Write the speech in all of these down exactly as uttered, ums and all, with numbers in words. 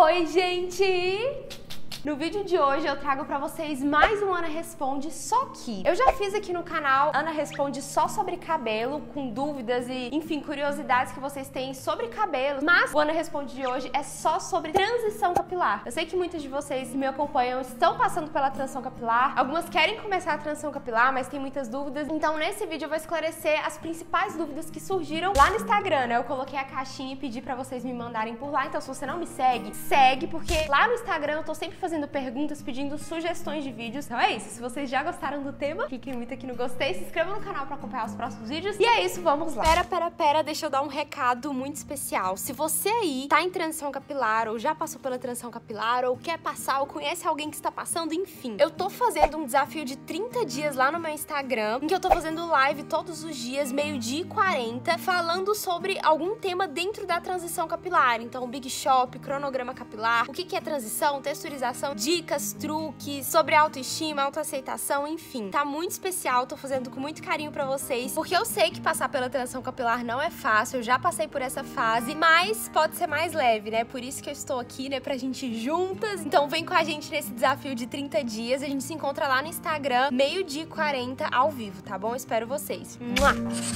Oi, gente! No vídeo de hoje eu trago pra vocês mais um Ana Responde, só que eu já fiz aqui no canal Ana Responde só sobre cabelo, com dúvidas e, enfim, curiosidades que vocês têm sobre cabelo, mas o Ana Responde de hoje é só sobre transição capilar. Eu sei que muitos de vocês que me acompanham estão passando pela transição capilar, algumas querem começar a transição capilar, mas tem muitas dúvidas, então nesse vídeo eu vou esclarecer as principais dúvidas que surgiram lá no Instagram, né? Eu coloquei a caixinha e pedi pra vocês me mandarem por lá, então se você não me segue, segue, porque lá no Instagram eu tô sempre fazendo fazendo perguntas, pedindo sugestões de vídeos. Então é isso, se vocês já gostaram do tema, cliquem muito aqui no gostei, se inscrevam no canal pra acompanhar os próximos vídeos. E é isso, vamos lá. Pera, pera, pera, deixa eu dar um recado muito especial. Se você aí tá em transição capilar, ou já passou pela transição capilar, ou quer passar, ou conhece alguém que está passando, enfim. Eu tô fazendo um desafio de trinta dias lá no meu Instagram, em que eu tô fazendo live todos os dias, meio-dia e quarenta, falando sobre algum tema dentro da transição capilar. Então, Big Shop, cronograma capilar, o que que é transição, texturização, dicas, truques sobre autoestima, autoaceitação, enfim. Tá muito especial, tô fazendo com muito carinho pra vocês, porque eu sei que passar pela transição capilar não é fácil, eu já passei por essa fase, mas pode ser mais leve, né? Por isso que eu estou aqui, né, pra gente ir juntas. Então vem com a gente nesse desafio de trinta dias, a gente se encontra lá no Instagram, meio-dia e quarenta, ao vivo, tá bom? Espero vocês. Mua!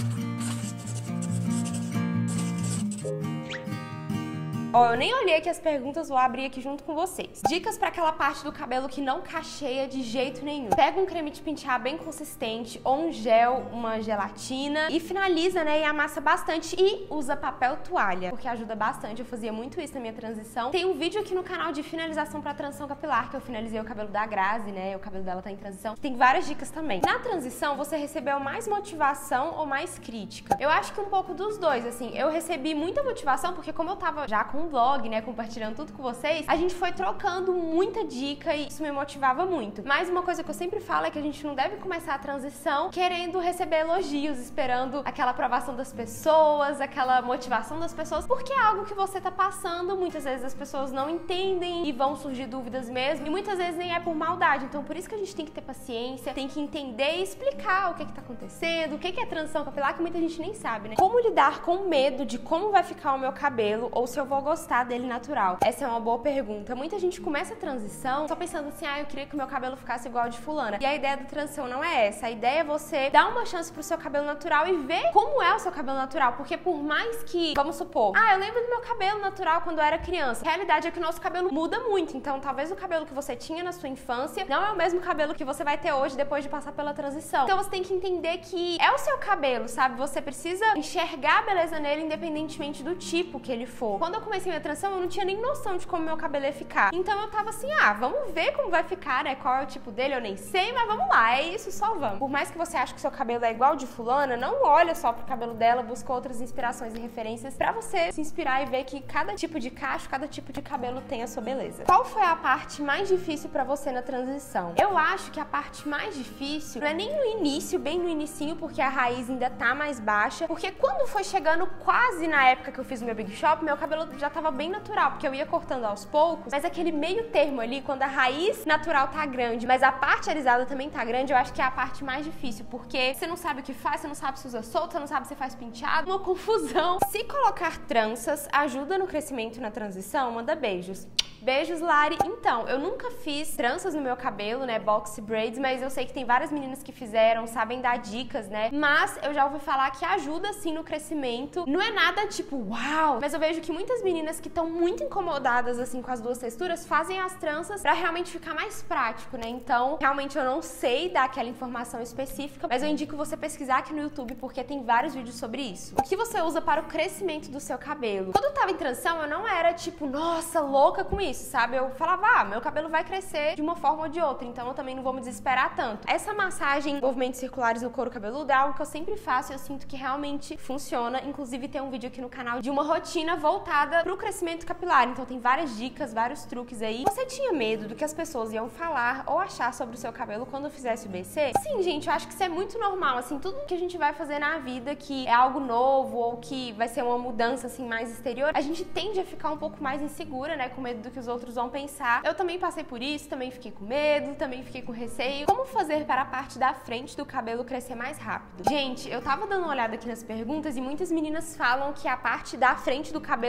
Ó, eu nem olhei aqui as perguntas, vou abrir aqui junto com vocês. Dicas pra aquela parte do cabelo que não cacheia de jeito nenhum. Pega um creme de pentear bem consistente, ou um gel, uma gelatina, e finaliza, né, e amassa bastante. E usa papel toalha, porque ajuda bastante. Eu fazia muito isso na minha transição. Tem um vídeo aqui no canal de finalização pra transição capilar, que eu finalizei o cabelo da Grazi, né, o cabelo dela tá em transição. Tem várias dicas também. Na transição, você recebeu mais motivação ou mais crítica? Eu acho que um pouco dos dois, assim. Eu recebi muita motivação, porque como eu tava já com um vlog, né, compartilhando tudo com vocês, a gente foi trocando muita dica e isso me motivava muito. Mas uma coisa que eu sempre falo é que a gente não deve começar a transição querendo receber elogios, esperando aquela aprovação das pessoas, aquela motivação das pessoas, porque é algo que você tá passando, muitas vezes as pessoas não entendem e vão surgir dúvidas mesmo, e muitas vezes nem é por maldade. Então por isso que a gente tem que ter paciência, tem que entender e explicar o que que tá acontecendo, o que que é transição capilar, que muita gente nem sabe, né? Como lidar com medo de como vai ficar o meu cabelo ou se eu vou gostar dele natural? Essa é uma boa pergunta. Muita gente começa a transição só pensando assim, ah, eu queria que o meu cabelo ficasse igual de fulana. E a ideia da transição não é essa. A ideia é você dar uma chance pro seu cabelo natural e ver como é o seu cabelo natural. Porque por mais que, vamos supor, ah, eu lembro do meu cabelo natural quando eu era criança. A realidade é que o nosso cabelo muda muito. Então talvez o cabelo que você tinha na sua infância não é o mesmo cabelo que você vai ter hoje depois de passar pela transição. Então você tem que entender que é o seu cabelo, sabe? Você precisa enxergar a beleza nele independentemente do tipo que ele for. Quando eu comecei minha transição, eu não tinha nem noção de como meu cabelo ia ficar. Então eu tava assim, ah, vamos ver como vai ficar, né? Qual é o tipo dele, eu nem sei, mas vamos lá, é isso, só vamos. Por mais que você ache que seu cabelo é igual de fulana, não olha só pro cabelo dela, busca outras inspirações e referências pra você se inspirar e ver que cada tipo de cacho, cada tipo de cabelo tem a sua beleza. Qual foi a parte mais difícil pra você na transição? Eu acho que a parte mais difícil não é nem no início, bem no inicinho, porque a raiz ainda tá mais baixa, porque quando foi chegando quase na época que eu fiz o meu Big Shop, meu cabelo já tava bem natural, porque eu ia cortando aos poucos, mas aquele meio termo ali, quando a raiz natural tá grande, mas a parte alisada também tá grande, eu acho que é a parte mais difícil, porque você não sabe o que faz, você não sabe se usa solto, você não sabe se faz penteado, uma confusão. Se colocar tranças ajuda no crescimento na transição, manda beijos. Beijos, Lari. Então, eu nunca fiz tranças no meu cabelo, né, box braids, mas eu sei que tem várias meninas que fizeram, sabem dar dicas, né, mas eu já ouvi falar que ajuda sim no crescimento. Não é nada tipo, uau, mas eu vejo que muitas meninas que estão muito incomodadas, assim, com as duas texturas, fazem as tranças pra realmente ficar mais prático, né, então, realmente eu não sei dar aquela informação específica, mas eu indico você pesquisar aqui no YouTube, porque tem vários vídeos sobre isso. O que você usa para o crescimento do seu cabelo? Quando eu tava em transição, eu não era, tipo, nossa, louca com isso. Sabe? Eu falava, ah, meu cabelo vai crescer de uma forma ou de outra, então eu também não vou me desesperar tanto. Essa massagem, movimentos circulares no couro cabeludo é algo que eu sempre faço e eu sinto que realmente funciona. Inclusive tem um vídeo aqui no canal de uma rotina voltada pro crescimento capilar, então tem várias dicas, vários truques aí. Você tinha medo do que as pessoas iam falar ou achar sobre o seu cabelo quando eu fizesse o B C? Sim, gente, eu acho que isso é muito normal, assim, tudo que a gente vai fazer na vida que é algo novo ou que vai ser uma mudança, assim, mais exterior, a gente tende a ficar um pouco mais insegura, né, com medo do que os outros vão pensar. Eu também passei por isso, também fiquei com medo, também fiquei com receio. Como fazer para a parte da frente do cabelo crescer mais rápido? Gente, eu tava dando uma olhada aqui nas perguntas e muitas meninas falam que a parte da frente do cabelo fica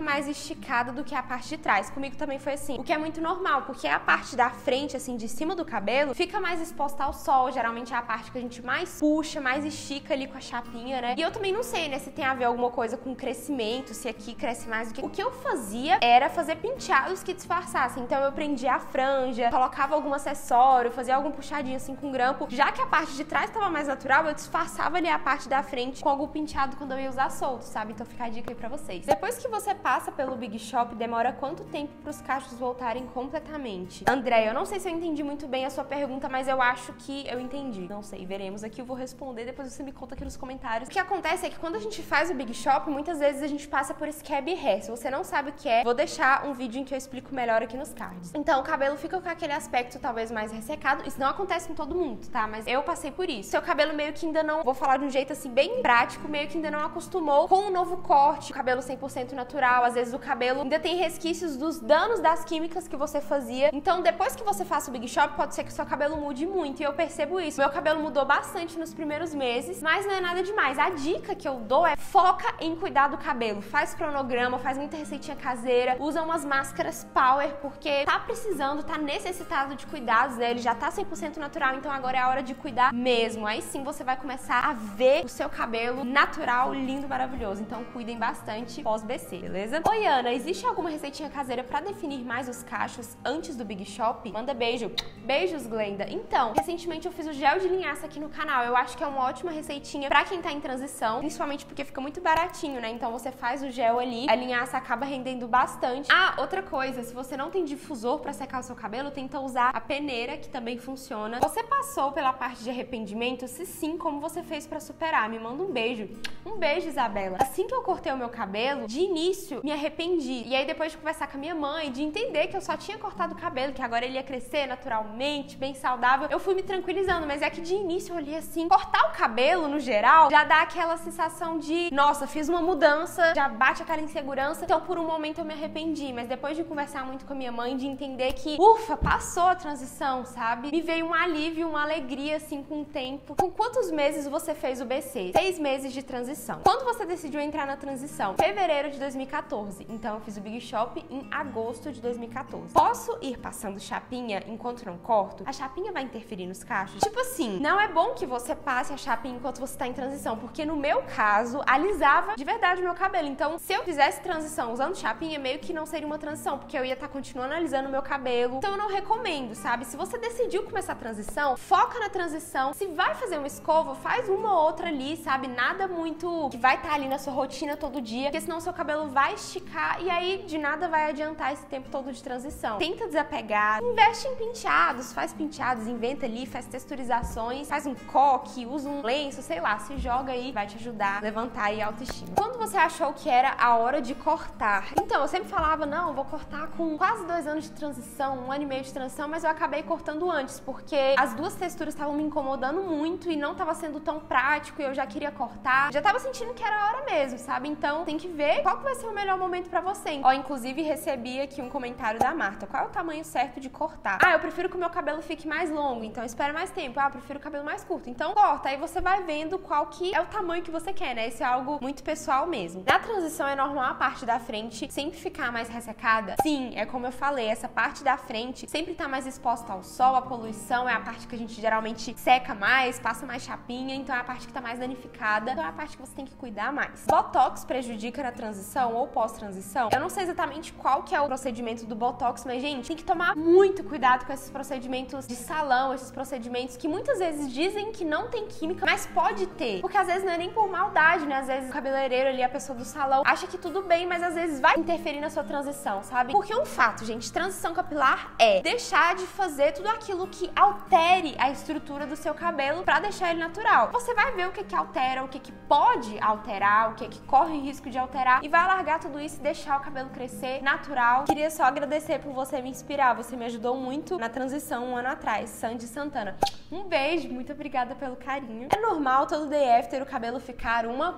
fica mais esticada do que a parte de trás. Comigo também foi assim, o que é muito normal, porque a parte da frente, assim, de cima do cabelo, fica mais exposta ao sol, geralmente é a parte que a gente mais puxa, mais estica ali com a chapinha, né? E eu também não sei, né, se tem a ver alguma coisa com crescimento, se aqui cresce mais do que... O que eu fazia era fazer penteados que disfarçassem, então eu prendia a franja, colocava algum acessório, fazia algum puxadinho assim com grampo, já que a parte de trás estava mais natural, eu disfarçava ali a parte da frente com algum penteado quando eu ia usar solto, sabe? Então fica a dica aí pra vocês. Depois que você passa pelo Big Shop, demora quanto tempo pros cachos voltarem completamente? André, eu não sei se eu entendi muito bem a sua pergunta, mas eu acho que eu entendi. Não sei, veremos aqui, eu vou responder, depois você me conta aqui nos comentários. O que acontece é que quando a gente faz o Big Shop, muitas vezes a gente passa por scab hair. Se você não sabe o que é, vou deixar um vídeo em que eu explico melhor aqui nos cards. Então, o cabelo fica com aquele aspecto talvez mais ressecado. Isso não acontece com todo mundo, tá? Mas eu passei por isso. Seu cabelo meio que ainda não, vou falar de um jeito assim bem prático, meio que ainda não acostumou com o novo corte, o cabelo cem por cento natural. Às vezes o cabelo ainda tem resquícios dos danos das químicas que você fazia. Então, depois que você faça o Big Shop, pode ser que o seu cabelo mude muito. E eu percebo isso. Meu cabelo mudou bastante nos primeiros meses, mas não é nada demais. A dica que eu dou é foca em cuidar do cabelo. Faz cronograma, faz muita receitinha caseira, usa umas máscaras power, porque tá precisando, tá necessitado de cuidados, né? Ele já tá cem por cento natural, então agora é a hora de cuidar mesmo. Aí sim você vai começar a ver o seu cabelo natural, lindo, maravilhoso. Então cuidem bastante pós-B C, beleza? Oi, Ana, existe alguma receitinha caseira pra definir mais os cachos antes do Big Shop? Manda beijo. Beijos, Glenda. Então, recentemente eu fiz o gel de linhaça aqui no canal. Eu acho que é uma ótima receitinha pra quem tá em transição, principalmente porque fica muito baratinho, né? Então você faz o gel ali, a linhaça acaba rendendo bastante. Ah, outra coisa, se você não tem difusor pra secar o seu cabelo, tenta usar a peneira, que também funciona. Você passou pela parte de arrependimento? Se sim, como você fez pra superar? Me manda um beijo. Um beijo, Isabela. Assim que eu cortei o meu cabelo, de início, me arrependi. E aí depois de conversar com a minha mãe, de entender que eu só tinha cortado o cabelo, que agora ele ia crescer naturalmente, bem saudável, eu fui me tranquilizando. Mas é que de início eu olhei assim, cortar o cabelo, no geral, já dá aquela sensação de, nossa, fiz uma mudança, já bate aquela insegurança. Então por um momento eu me arrependi, mas depois de conversar muito com a minha mãe, de entender que, ufa, passou a transição, sabe? Me veio um alívio, uma alegria, assim, com o tempo. Com quantos meses você fez o B C? Seis meses de transição. Quando você decidiu entrar na transição? Fevereiro de dois mil e quatorze. Então eu fiz o Big Shop em agosto de dois mil e quatorze. Posso ir passando chapinha enquanto não corto? A chapinha vai interferir nos cachos? Tipo assim, não é bom que você passe a chapinha enquanto você tá em transição, porque no meu caso, alisava de verdade o meu cabelo. Então, se eu fizesse transição usando chapinha, meio que não seria uma transição, porque eu ia estar continuando alisando o meu cabelo. Então eu não recomendo, sabe? Se você decidiu começar a transição, foca na transição. Se vai fazer uma escova, faz uma ou outra ali, sabe? Nada muito que vai estar ali na sua rotina todo dia, porque senão o seu cabelo vai esticar e aí de nada vai adiantar esse tempo todo de transição. Tenta desapegar, investe em penteados, faz penteados, inventa ali, faz texturizações, faz um coque, usa um lenço, sei lá, se joga aí, vai te ajudar a levantar aí a autoestima. Quando você achou que era a hora de cortar? Então, eu sempre falava, não, eu vou cortar com quase dois anos de transição, um ano e meio de transição, mas eu acabei cortando antes, porque as duas texturas estavam me incomodando muito e não estava sendo tão prático e eu já queria cortar. Já tava sentindo que era a hora mesmo, sabe? Então, tem que ver qual que vai ser o melhor momento pra você. Ó, inclusive, recebi aqui um comentário da Marta. Qual é o tamanho certo de cortar? Ah, eu prefiro que o meu cabelo fique mais longo, então espera mais tempo. Ah, eu prefiro o cabelo mais curto. Então, corta. Aí você vai vendo qual que é o tamanho que você quer, né? Isso é algo muito pessoal mesmo. Na transição, é normal a parte da frente sempre ficar mais ressecada? Sim, é como eu falei, essa parte da frente sempre tá mais exposta ao sol, à poluição, é a parte que a gente geralmente seca mais, passa mais chapinha, então é a parte que tá mais danificada, então é a parte que você tem que cuidar mais. Botox prejudica na transição ou pós-transição? Eu não sei exatamente qual que é o procedimento do Botox, mas, gente, tem que tomar muito cuidado com esses procedimentos de salão, esses procedimentos que muitas vezes dizem que não tem química, mas pode ter, porque às vezes não é nem por maldade, né? Às vezes o cabeleireiro ali, a pessoa do salão, acha que tudo bem, mas às vezes vai interferir na sua transição, sabe? Porque um fato, gente, transição capilar é deixar de fazer tudo aquilo que altere a estrutura do seu cabelo pra deixar ele natural. Você vai ver o que que altera, o que que pode alterar, o que que corre risco de alterar e vai largar tudo isso e deixar o cabelo crescer natural. Queria só agradecer por você me inspirar, você me ajudou muito na transição um ano atrás, Sandy Santana. Um beijo, muito obrigada pelo carinho. É normal todo day after o cabelo ficar uma...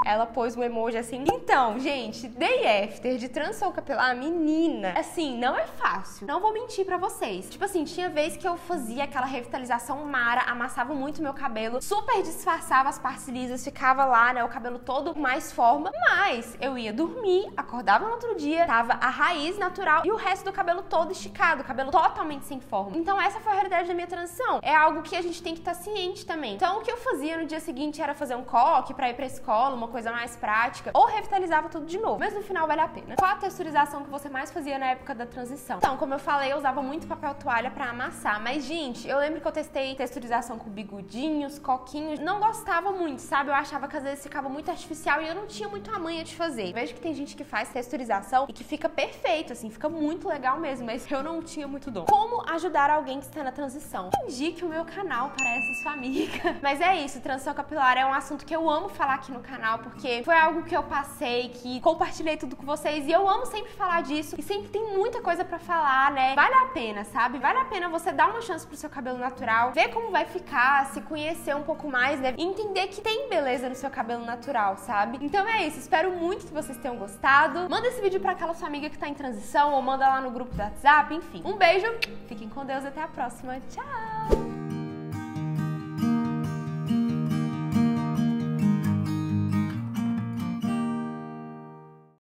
Ela pôs um emoji assim. Então, gente, day after de transição capilar, menina, assim, não é fácil. Não vou mentir pra vocês. Tipo assim, tinha vez que eu fazia aquela revitalização mara, amassava muito meu cabelo, super disfarçava as partes lisas, ficava lá, né, o cabelo todo com mais forma, mas eu ia dormir, acordava no outro dia, tava a raiz natural e o resto do cabelo todo esticado, o cabelo totalmente sem forma. Então essa foi a realidade da minha transição. É algo que a gente tem que estar ciente também. Então o que eu fazia no dia seguinte era fazer um coque pra ir pra escola, uma coisa mais prática, ou revitalizava tudo de novo, mas no final vale a pena. Qual a texturização que você mais fazia na época da transição? Então, como eu falei, eu usava muito papel toalha pra amassar, mas gente, eu lembro que eu testei texturização com bigodinhos, coquinhos, não gostava muito, sabe? Eu achava que às vezes ficava muito artificial e eu não tinha muito a manha de fazer. Vejo que tem gente que faz texturização e que fica perfeito, assim, fica muito legal mesmo, mas eu não tinha muito dom. Como ajudar alguém que está na transição? Indique o meu canal para essa sua amiga. Mas é isso, transição capilar é um assunto que eu amo falar aqui no canal, porque foi algo que eu passei, que compartilhei tudo com vocês e eu amo sempre falar disso e sempre tem muita coisa pra falar, né? Vale a pena, sabe? Vale a pena você dar uma chance pro seu cabelo natural, ver como vai ficar, se conhecer um pouco mais, né? E entender que tem beleza no seu cabelo natural, sabe? Então é isso, espero muito que vocês tenham gostado. Manda esse vídeo pra aquela sua amiga que tá em transição ou manda lá no grupo do WhatsApp, enfim. Um beijo, fiquem com Deus, até a próxima. Tchau!